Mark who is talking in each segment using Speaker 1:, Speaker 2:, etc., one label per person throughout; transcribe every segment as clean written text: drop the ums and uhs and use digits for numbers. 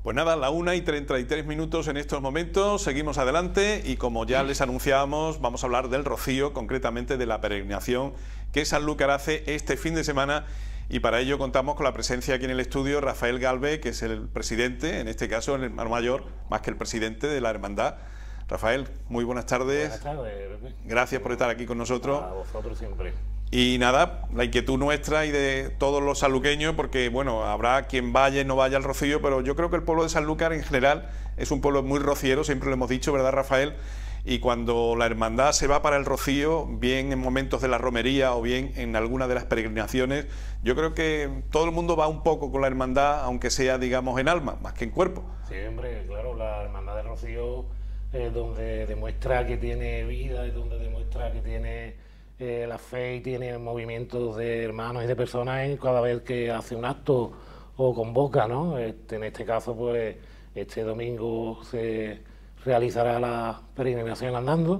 Speaker 1: Pues nada, la 1:33 en estos momentos, seguimos adelante y como ya les anunciábamos, vamos a hablar del Rocío, concretamente de la peregrinación que Sanlúcar hace este fin de semana, y para ello contamos con la presencia aquí en el estudio Rafael Galvez, que es el presidente, en este caso el hermano mayor, más que el presidente de la hermandad. Rafael, muy buenas tardes.
Speaker 2: Buenas tardes.
Speaker 1: Gracias por estar aquí con nosotros.
Speaker 2: A vosotros siempre.
Speaker 1: Y nada, la inquietud nuestra y de todos los sanluqueños, porque bueno, habrá quien vaya y no vaya al Rocío, pero yo creo que el pueblo de Sanlúcar en general es un pueblo muy rociero, siempre lo hemos dicho, ¿verdad, Rafael? Y cuando la hermandad se va para el Rocío, bien en momentos de la romería o bien en alguna de las peregrinaciones, yo creo que todo el mundo va un poco con la hermandad, aunque sea, digamos, en alma, más que en cuerpo.
Speaker 2: Siempre, claro, la hermandad del Rocío es donde demuestra que tiene vida, es donde demuestra que tiene la fe y tiene movimientos de hermanos y de personas cada vez que hace un acto o convoca, ¿no? En este caso, pues, este domingo se realizará la peregrinación andando.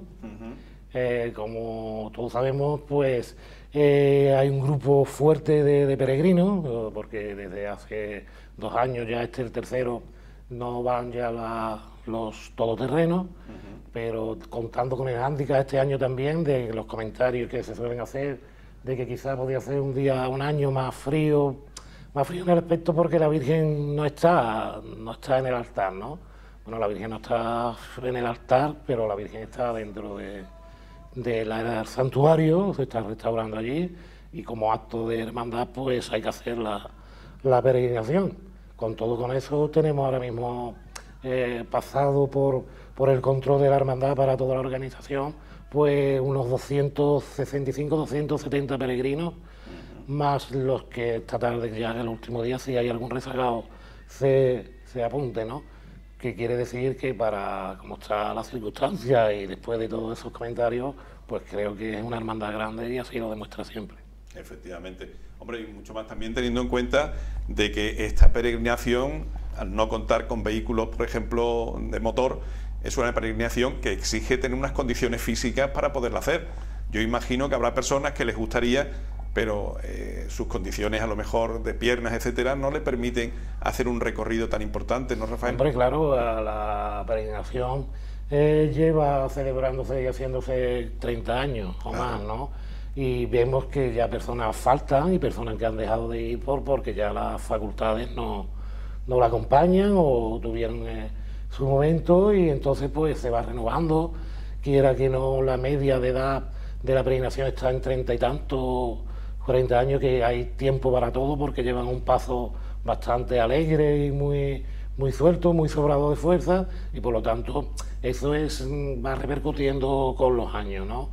Speaker 2: Como todos sabemos, pues, hay un grupo fuerte de peregrinos, porque desde hace 2 años, ya este es el tercero, no van ya los todoterrenos, pero contando con el hándicap este año también de los comentarios que se suelen hacer, de que quizás podría ser un año más frío en el aspecto porque la Virgen no está en el altar, ¿no? Bueno, la Virgen no está en el altar, pero la Virgen está dentro del santuario, se está restaurando allí, y como acto de hermandad, pues hay que hacer la peregrinación. Con eso tenemos ahora mismo pasado por el control de la hermandad para toda la organización, pues unos 265, 270 peregrinos, más los que esta tarde, ya en el último día, si hay algún rezagado, se apunte, ¿no? Que quiere decir que para como está la circunstancia y después de todos esos comentarios, pues creo que es una hermandad grande y así lo demuestra siempre.
Speaker 1: Efectivamente. Hombre, y mucho más también teniendo en cuenta de que esta peregrinación, al no contar con vehículos, por ejemplo, de motor, es una peregrinación que exige tener unas condiciones físicas para poderla hacer. Yo imagino que habrá personas que les gustaría, pero sus condiciones a lo mejor de piernas, etcétera, no le permiten hacer un recorrido tan importante, ¿no, Rafael?
Speaker 2: Hombre, claro, la peregrinación lleva celebrándose y haciéndose 30 años o más, ¿no? Y vemos que ya personas faltan y personas que han dejado de ir porque ya las facultades no la acompañan o tuvieron su momento, y entonces pues se va renovando, quiera que no. La media de edad de la peregrinación está en 30 y tantos, 40 años, que hay tiempo para todo porque llevan un paso bastante alegre y muy suelto, muy sobrado de fuerza, y por lo tanto eso va repercutiendo con los años, ¿no?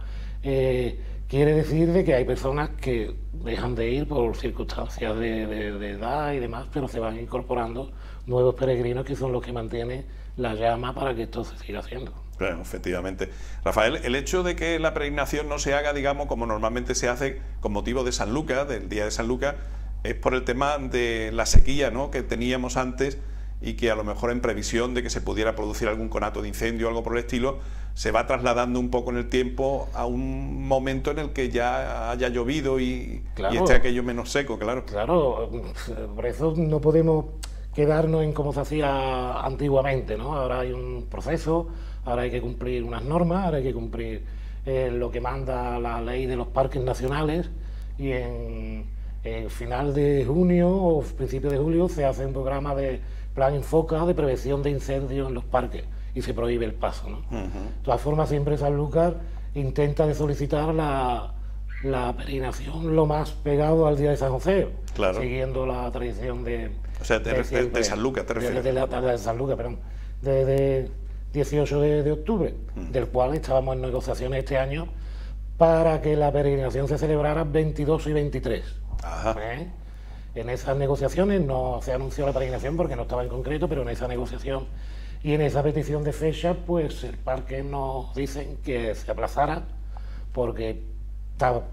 Speaker 2: Quiere decir de que hay personas que dejan de ir por circunstancias de edad y demás, pero se van incorporando nuevos peregrinos que son los que mantienen la llama para que esto se siga haciendo.
Speaker 1: Claro, efectivamente. Rafael, el hecho de que la peregrinación no se haga, digamos, como normalmente se hace con motivo de Sanlúcar, del día de Sanlúcar, es por el tema de la sequía, ¿no?, que teníamos antes, y que a lo mejor en previsión de que se pudiera producir algún conato de incendio o algo por el estilo, se va trasladando un poco en el tiempo a un momento en el que ya haya llovido y esté aquello menos seco, claro.
Speaker 2: Claro, por eso no podemos quedarnos en como se hacía antiguamente, ¿no? Ahora hay un proceso, ahora hay que cumplir unas normas, ahora hay que cumplir lo que manda la ley de los parques nacionales, y en final de junio o principio de julio se hace un programa de plan Infoca de prevención de incendios en los parques y se prohíbe el paso, ¿no? De todas formas, siempre Sanlúcar intenta de solicitar la peregrinación lo más pegado al día de San José,
Speaker 1: claro,
Speaker 2: siguiendo la tradición de
Speaker 1: Sanlúcar, ¿te refieres?
Speaker 2: De Sanlúcar, perdón, de 18 de octubre, del cual estábamos en negociaciones este año para que la peregrinación se celebrara 22 y 23.
Speaker 1: Ajá.
Speaker 2: En esas negociaciones no se anunció la peregrinación porque no estaba en concreto, pero en esa negociación y en esa petición de fecha, pues el parque nos dicen que se aplazara porque estaba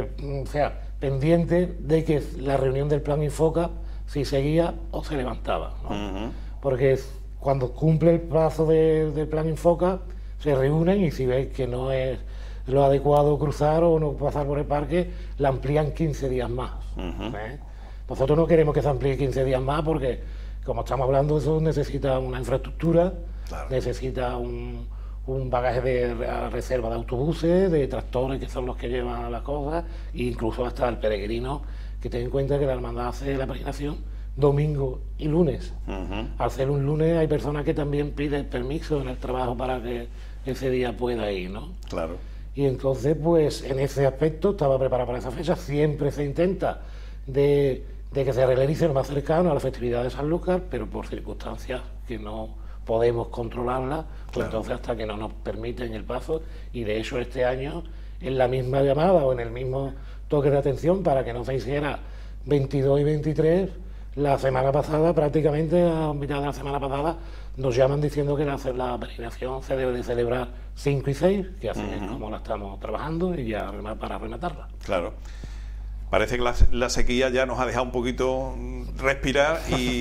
Speaker 2: pendiente de que la reunión del plan Infoca si seguía o se levantaba, ¿no? Porque cuando cumple el plazo del plan Infoca se reúnen, y si veis que no es lo adecuado cruzar o no pasar por el parque, la amplían 15 días más. Nosotros no queremos que se amplíe 15 días más porque Como estamos hablando, eso necesita una infraestructura,
Speaker 1: Claro.
Speaker 2: necesita un bagaje de reserva de autobuses, de tractores que son los que llevan las cosas, e incluso hasta el peregrino, que ten en cuenta que la hermandad hace la peregrinación domingo y lunes. Al ser un lunes hay personas que también piden permiso en el trabajo para que ese día pueda ir, ¿no?
Speaker 1: Claro.
Speaker 2: Y entonces, pues en ese aspecto estaba preparado para esa fecha. Siempre se intenta de que se realice lo más cercano a la festividad de Sanlúcar, pero por circunstancias que no podemos controlarlas, pues
Speaker 1: Claro.
Speaker 2: entonces hasta que no nos permiten el paso. Y de hecho este año, en la misma llamada o en el mismo toque de atención para que no se hiciera 22 y 23, la semana pasada, prácticamente a mitad de la semana pasada, nos llaman diciendo que la peregrinación se debe de celebrar 5 y 6, que así es como la estamos trabajando, y ya para rematarla.
Speaker 1: Claro. Parece que la sequía ya nos ha dejado un poquito respirar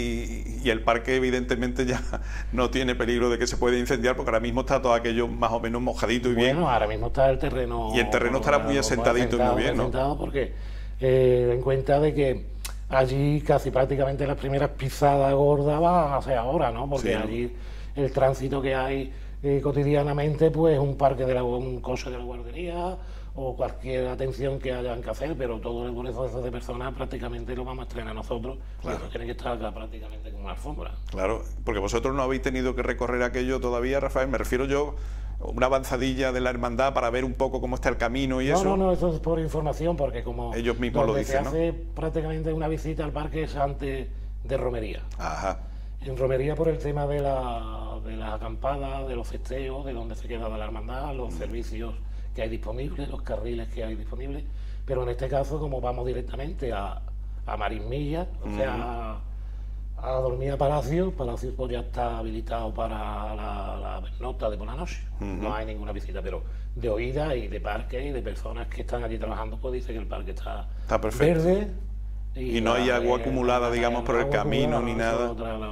Speaker 1: y el parque evidentemente ya no tiene peligro de que se pueda incendiar, porque ahora mismo está todo aquello más o menos mojadito y bien.
Speaker 2: Bueno, ahora mismo está el terreno...
Speaker 1: Y el terreno estará muy asentadito y muy bien, ¿no?
Speaker 2: Asentado porque en cuenta de que allí casi prácticamente las primeras pisadas gordas van a ser ahora, ¿no? Porque
Speaker 1: Sí, ¿no?
Speaker 2: allí el tránsito que hay cotidianamente, pues un parque un coche de la guardería o cualquier atención que hayan que hacer, pero todo el proceso de personas prácticamente lo vamos a estrenar nosotros.
Speaker 1: Claro.
Speaker 2: Y eso tiene que estar acá prácticamente como una alfombra.
Speaker 1: Claro, porque vosotros no habéis tenido que recorrer aquello todavía, Rafael. Me refiero yo una avanzadilla de la hermandad para ver un poco cómo está el camino y eso.
Speaker 2: No, eso es por información, porque como
Speaker 1: Ellos mismos lo
Speaker 2: donde
Speaker 1: dicen,
Speaker 2: se
Speaker 1: ¿no?
Speaker 2: hace prácticamente una visita al parque es antes de romería.
Speaker 1: Ajá.
Speaker 2: En romería por el tema de las acampadas, de los festeos, de donde se queda la hermandad, los servicios que hay disponibles, los carriles que hay disponibles, pero en este caso como vamos directamente a Marismilla, o sea, a dormir a Palacio pues ya está habilitado para la nota de por la noche, no hay ninguna visita, pero de oída y de parque y de personas que están allí trabajando, pues dice que el parque está
Speaker 1: perfecto.
Speaker 2: verde.
Speaker 1: Y no hay agua acumulada, digamos, por el camino ni nada.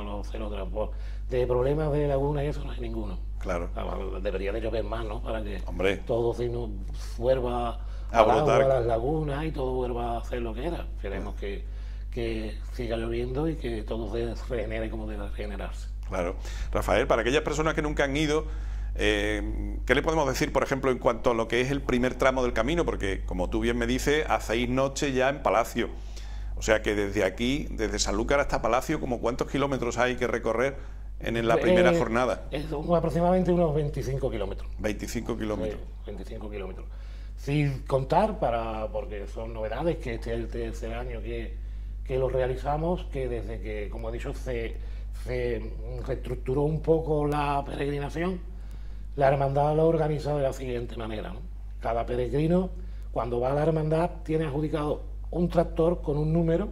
Speaker 2: De problemas de laguna y eso no hay ninguno.
Speaker 1: Claro.
Speaker 2: Debería de llover más, ¿no? Para que
Speaker 1: Hombre.
Speaker 2: todo si no vuelva
Speaker 1: A
Speaker 2: al agua,
Speaker 1: brotar.
Speaker 2: a las lagunas y todo vuelva a hacer lo que era. Esperemos que siga lloviendo y que todo se regenere como debe regenerarse.
Speaker 1: Claro. Rafael, para aquellas personas que nunca han ido, ¿qué le podemos decir, por ejemplo, en cuanto a lo que es el primer tramo del camino? Porque, como tú bien me dices, hacéis noche ya en Palacio. O sea que desde aquí, desde Sanlúcar hasta Palacio, ¿como cuántos kilómetros hay que recorrer en la primera jornada?
Speaker 2: Es aproximadamente unos 25 kilómetros.
Speaker 1: 25 kilómetros.
Speaker 2: Sí, 25 kilómetros. Sin contar, porque son novedades, que este es el tercer año que lo realizamos, que desde que, como he dicho, se reestructuró un poco la peregrinación, la hermandad lo organiza de la siguiente manera, ¿no? Cada peregrino, cuando va a la hermandad, tiene adjudicado un tractor con un número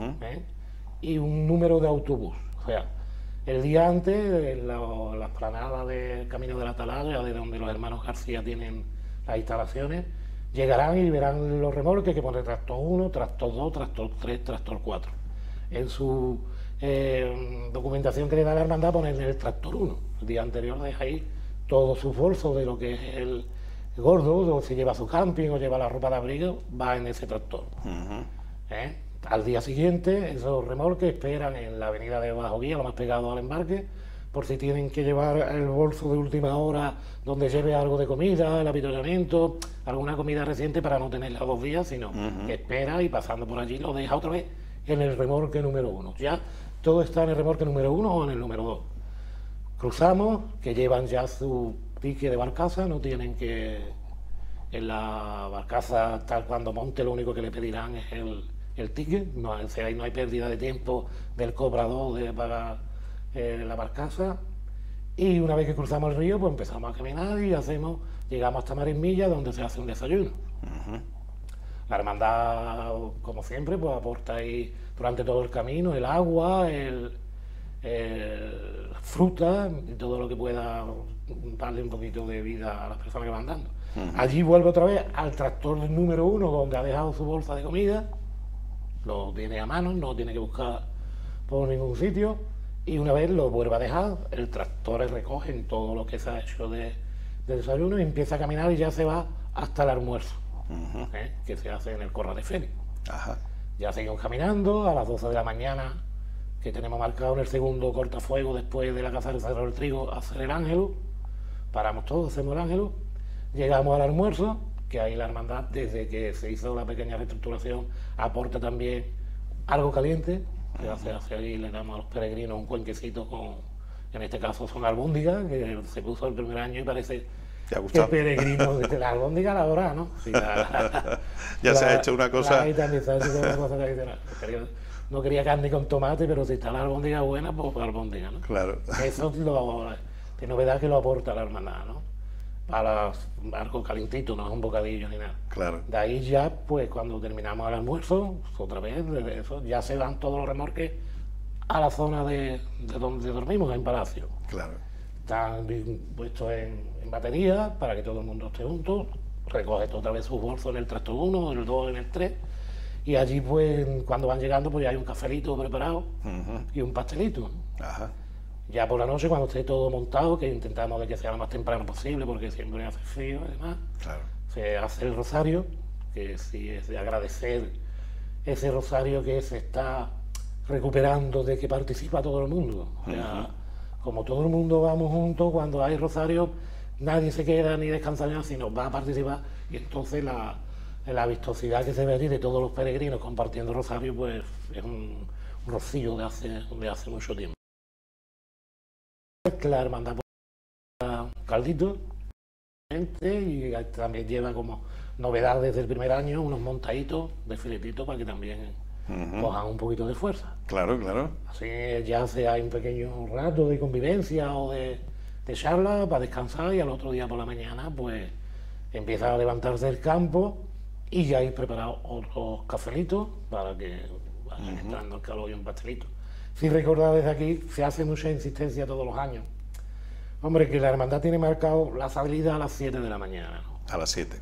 Speaker 2: y un número de autobús. O sea, el día antes, en la explanada del Camino de la Atalaya, de donde los hermanos García tienen las instalaciones, llegarán y verán los remolques que pone tractor 1, tractor 2, tractor 3, tractor 4. En su documentación que le da la hermandad ponen el tractor 1. El día anterior deja ahí todos sus bolsos de lo que es el gordo, o si lleva su camping o lleva la ropa de abrigo, va en ese tractor. Al día siguiente, esos remolques esperan en la avenida de Bajo Guía, lo más pegado al embarque, por si tienen que llevar el bolso de última hora donde lleve algo de comida, el avituallamiento, alguna comida reciente para no tenerla 2 días, sino que espera y pasando por allí lo deja otra vez en el remolque número 1. Ya todo está en el remolque número 1 o en el número 2. Cruzamos, que llevan ya su ticket de barcaza, no tienen que... En la barcaza, tal cuando monte, lo único que le pedirán es el ticket, no hay pérdida de tiempo del cobrador de pagar la barcaza, y una vez que cruzamos el río, pues empezamos a caminar y llegamos hasta Marismilla, donde se hace un desayuno. La hermandad, como siempre, pues aporta ahí durante todo el camino el agua, la fruta y todo lo que pueda darle un poquito de vida a las personas que van dando. Allí vuelve otra vez al tractor número 1, donde ha dejado su bolsa de comida, lo tiene a mano, no tiene que buscar por ningún sitio, y una vez lo vuelve a dejar, el tractor recoge todo lo que se ha hecho de desayuno y empieza a caminar y ya se va hasta el almuerzo, que se hace en el Corral de Fénix. Ya seguimos caminando, a las 12 de la mañana que tenemos marcado en el segundo cortafuego después de la caza del Cerro del Trigo, hacer el Ángelo. Paramos todos, hacemos el Ángelo, llegamos al almuerzo, que ahí la hermandad, desde que se hizo la pequeña reestructuración, aporta también algo caliente, que hace ahí le damos a los peregrinos un cuenquecito con, en este caso son albóndigas, que se puso el primer año y parece que peregrinos de la albóndiga la hora, ¿no? Sí,
Speaker 1: ya se ha hecho una cosa.
Speaker 2: Ahí también se ha hecho una cosa no quería carne con tomate, pero si está la albóndiga buena, pues albóndiga, ¿no?
Speaker 1: Claro.
Speaker 2: Eso es de novedad que lo aporta la hermandad, ¿no? Para algo calentito, no es un bocadillo ni nada.
Speaker 1: Claro.
Speaker 2: De ahí ya, pues cuando terminamos el almuerzo, otra vez, desde eso, ya se van todos los remorques a la zona de donde dormimos, en Palacio.
Speaker 1: Claro.
Speaker 2: Están puestos en batería para que todo el mundo esté junto, recoge otra vez sus bolsos en el tractor 1, en el 2, en el 3, y allí, pues, cuando van llegando, pues ya hay un cafelito preparado y un pastelito.
Speaker 1: Ajá.
Speaker 2: Ya por la noche, cuando esté todo montado, que intentamos de que sea lo más temprano posible, porque siempre hace frío y demás,
Speaker 1: claro,
Speaker 2: se hace el rosario, que sí es de agradecer ese rosario que se está recuperando de que participa todo el mundo. O sea, como todo el mundo vamos juntos, cuando hay rosario, nadie se queda ni descansa nada, sino va a participar, y entonces la vistosidad que se ve allí de todos los peregrinos compartiendo rosario, pues es un rocío de hace mucho tiempo. La hermandad caldito y también lleva como novedad desde el primer año unos montaditos de filetitos para que también cojan un poquito de fuerza.
Speaker 1: Claro, claro.
Speaker 2: Así ya hay un pequeño rato de convivencia o de charla para descansar, y al otro día por la mañana pues empieza a levantarse el campo y ya hay preparados otros cafelitos para que vayan entrando el calor y un pastelito. Si recordad, desde aquí se hace mucha insistencia todos los años. Hombre, que la hermandad tiene marcado la salida a las 7 de la mañana, ¿no?
Speaker 1: A las 7.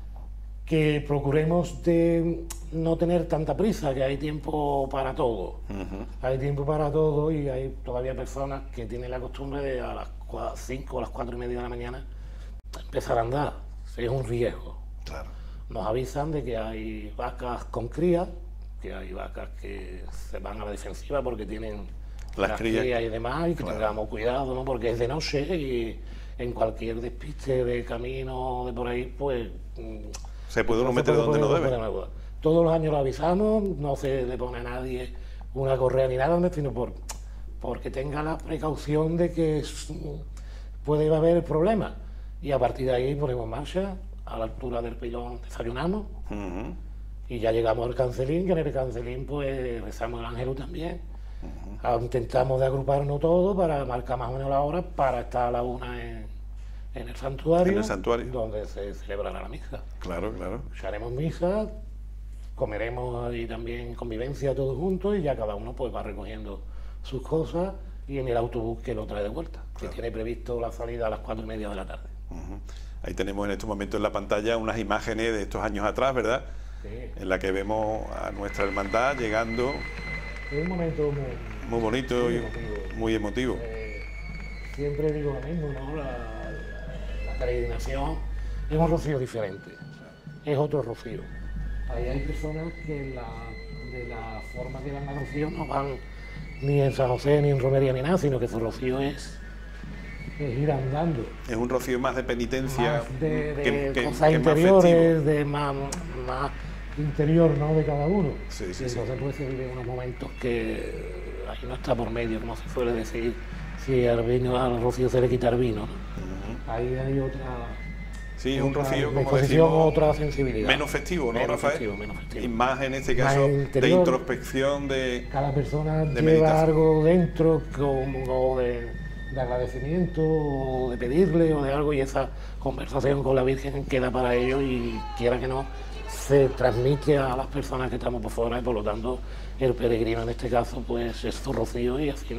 Speaker 2: Que procuremos de no tener tanta prisa, que hay tiempo para todo. Hay tiempo para todo, y hay todavía personas que tienen la costumbre de a las 5 o las 4 y media de la mañana empezar a andar. Es un riesgo.
Speaker 1: Claro.
Speaker 2: Nos avisan de que hay vacas con cría, que hay vacas que se van a la defensiva porque tienen las crías y demás, y que tengamos cuidado, ¿no? Porque es de noche y en cualquier despiste de camino de por ahí, pues
Speaker 1: se puede uno meter donde no debe.
Speaker 2: Todos los años lo avisamos, no se le pone a nadie una correa ni nada, sino porque tenga la precaución de que puede haber problemas, y a partir de ahí ponemos marcha. A la altura del pilón desayunamos y ya llegamos al cancelín, que en el cancelín pues rezamos el ángelo también. Intentamos de agruparnos todos para marcar más o menos la hora para estar a la 1 en el santuario.
Speaker 1: En el santuario.
Speaker 2: Donde se celebrará la misa.
Speaker 1: Claro, claro.
Speaker 2: Haremos misa, comeremos ahí también convivencia todos juntos, y ya cada uno pues va recogiendo sus cosas, y en el autobús que lo trae de vuelta, que tiene previsto la salida a las 4 y media de la tarde.
Speaker 1: Ahí tenemos en estos momentos en la pantalla unas imágenes de estos años atrás, ¿verdad? Sí. En la que vemos a nuestra hermandad llegando.
Speaker 2: Es un momento
Speaker 1: muy bonito y muy emotivo.
Speaker 2: Siempre digo lo mismo, ¿no? La peregrinación es un rocío diferente, es otro rocío. Ahí hay personas que de la forma que van a rocío no van ni en San José, ni en romería, ni nada, sino que su rocío es ir andando.
Speaker 1: Es un rocío más de penitencia,
Speaker 2: más de cosas interiores, de más interior, ¿no?, de cada uno.
Speaker 1: Sí, sí,
Speaker 2: entonces pues se viven unos momentos que ahí no está por medio, como se suele decir, si al rocío se le quita el vino, ¿no? Ahí hay otra...
Speaker 1: Sí, es un rocío, como decimos,
Speaker 2: otra sensibilidad.
Speaker 1: Menos festivo, ¿no, Rafael?
Speaker 2: Menos festivo.
Speaker 1: Y más en este caso de introspección, de...
Speaker 2: Cada persona lleva algo dentro como de agradecimiento, o de pedirle, o de algo, y esa conversación con la Virgen queda para ellos, y quiera que no, se transmite a las personas que estamos por fuera, y por lo tanto el peregrino en este caso pues es su rocío, y así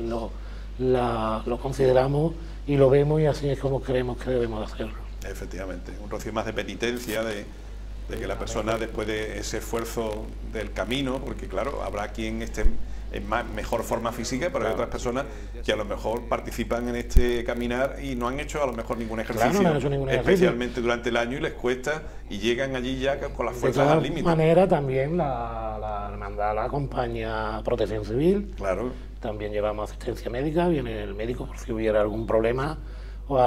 Speaker 2: lo consideramos y lo vemos, y así es como creemos que debemos de hacerlo.
Speaker 1: Efectivamente, un rocío más de penitencia, de que la persona, después de ese esfuerzo del camino, porque claro, habrá quien esté mejor forma física, pero hay otras personas que a lo mejor participan en este caminar y no han hecho a lo mejor ningún ejercicio,
Speaker 2: Claro, no han hecho ningún ejercicio,
Speaker 1: especialmente durante el año, y les cuesta y llegan allí ya con las fuerzas al límite.
Speaker 2: De todas maneras, también la hermandad la acompaña Protección Civil.
Speaker 1: Claro.
Speaker 2: También llevamos asistencia médica, viene el médico por si hubiera algún problema o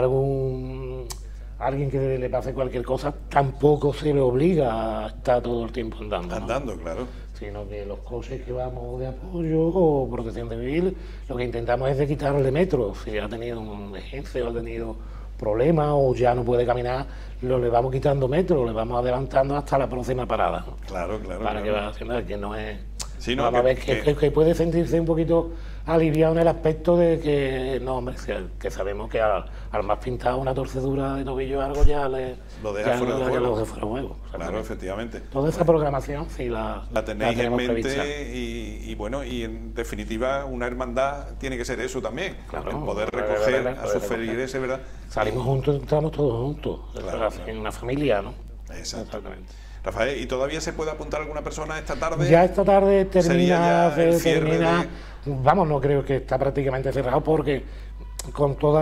Speaker 2: alguien que le pase cualquier cosa. Tampoco se le obliga a estar todo el tiempo andando.
Speaker 1: Andando, ¿no? Claro.
Speaker 2: Sino que los coches que vamos de apoyo o Protección Civil, lo que intentamos es de quitarle metros. Si ha tenido un emergencia o ha tenido problemas o ya no puede caminar, le vamos quitando metros, le vamos adelantando hasta la próxima parada, ¿no?
Speaker 1: Claro, claro.
Speaker 2: Para
Speaker 1: claro.
Speaker 2: que vaya haciendo, que no es...
Speaker 1: Sí, no,
Speaker 2: vamos a ver que puede sentirse un poquito aliviado en el aspecto de que, no, hombre, que sabemos que al más pintado una torcedura de tobillo o algo ya
Speaker 1: lo deja fuera de juego.
Speaker 2: Lo deja fuera de juego.
Speaker 1: Claro, efectivamente.
Speaker 2: Toda esa programación sí la
Speaker 1: tenéis en mente
Speaker 2: prevista.
Speaker 1: y bueno, y en definitiva una hermandad tiene que ser eso también,
Speaker 2: claro,
Speaker 1: el poder recoger a sus feligreses, ¿verdad?
Speaker 2: Salimos juntos, entramos todos juntos,
Speaker 1: claro,
Speaker 2: en una familia, ¿no?
Speaker 1: Exactamente. Rafael, ¿y todavía se puede apuntar alguna persona esta tarde?
Speaker 2: Ya esta tarde termina,
Speaker 1: de...
Speaker 2: Vamos, no creo que está prácticamente cerrado porque con toda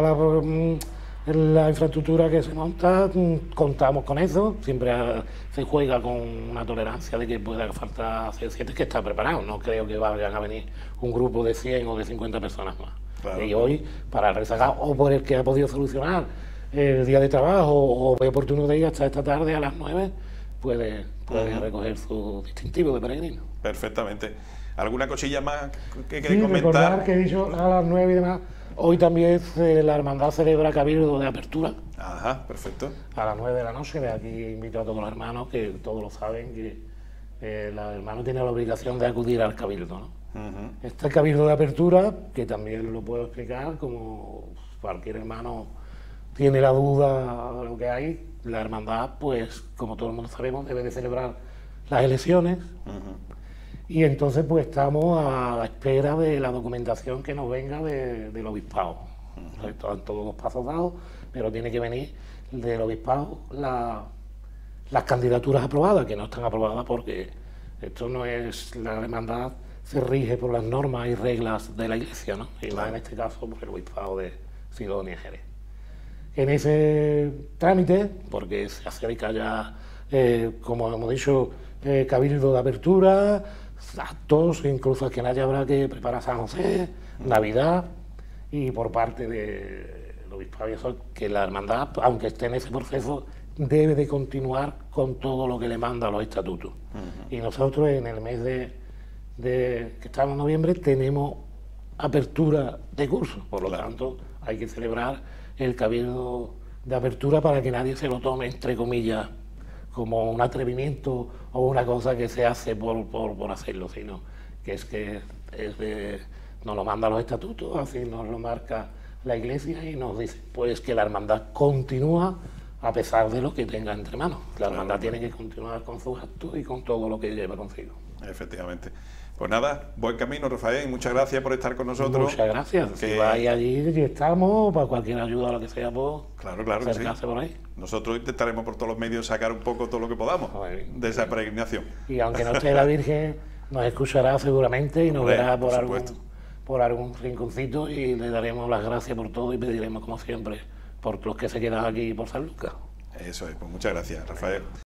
Speaker 2: la infraestructura que se monta, contamos con eso. Siempre se juega con una tolerancia de que pueda faltar 7 que está preparado. No creo que vayan a venir un grupo de 100 o de 50 personas más.
Speaker 1: Claro,
Speaker 2: y hoy, para el rezagado o por el que ha podido solucionar el día de trabajo o ve oportuno de ir hasta esta tarde a las 9, puede recoger su distintivo de peregrino.
Speaker 1: Perfectamente. ¿Alguna cosilla más que
Speaker 2: sí,
Speaker 1: queréis comentar?
Speaker 2: Recordar que he dicho a las 9 y demás, hoy también la hermandad celebra cabildo de apertura.
Speaker 1: Ajá, perfecto.
Speaker 2: A las 9 de la noche, de aquí invito a todos los hermanos, que todos lo saben, que los hermanos tienen la obligación de acudir al cabildo, ¿no? Este cabildo de apertura, que también lo puedo explicar, como cualquier hermano tiene la duda de lo que hay, la hermandad, pues, como todo el mundo sabemos, debe de celebrar las elecciones. Y entonces, pues, estamos a la espera de la documentación que nos venga del obispado. Están todos los pasos dados, pero tiene que venir del obispado las candidaturas aprobadas, que no están aprobadas porque esto no es... La hermandad se rige por las normas y reglas de la Iglesia, ¿no? Y más en este caso por el obispado de Sidonia y Jerez. En ese trámite, porque se acerca ya, como hemos dicho, cabildo de apertura, actos, incluso a quien habrá que preparar San José, Navidad, y por parte del obispado y eso, que la hermandad, aunque esté en ese proceso, debe de continuar con todo lo que le manda los estatutos. Y nosotros en el mes que estamos en noviembre tenemos apertura de curso, por lo tanto hay que celebrar el cabildo de apertura para que nadie se lo tome, entre comillas, como un atrevimiento o una cosa que se hace por hacerlo, sino que nos lo mandan los estatutos, así nos lo marca la Iglesia y nos dice pues que la hermandad continúa a pesar de lo que tenga entre manos. La hermandad tiene que continuar con sus actos y con todo lo que lleva consigo.
Speaker 1: Efectivamente. Pues nada, buen camino, Rafael, y muchas gracias por estar con nosotros.
Speaker 2: Muchas gracias. Si vais allí y estamos, para cualquier ayuda o lo que sea, pues
Speaker 1: claro que sí.
Speaker 2: Por ahí.
Speaker 1: Nosotros intentaremos por todos los medios sacar un poco todo lo que podamos de esa peregrinación.
Speaker 2: Y aunque no esté la Virgen, nos escuchará seguramente y nos verá por algún rinconcito y le daremos las gracias por todo y pediremos, como siempre, por los que se quedan aquí por San Lucas.
Speaker 1: Eso es, pues muchas gracias, Rafael.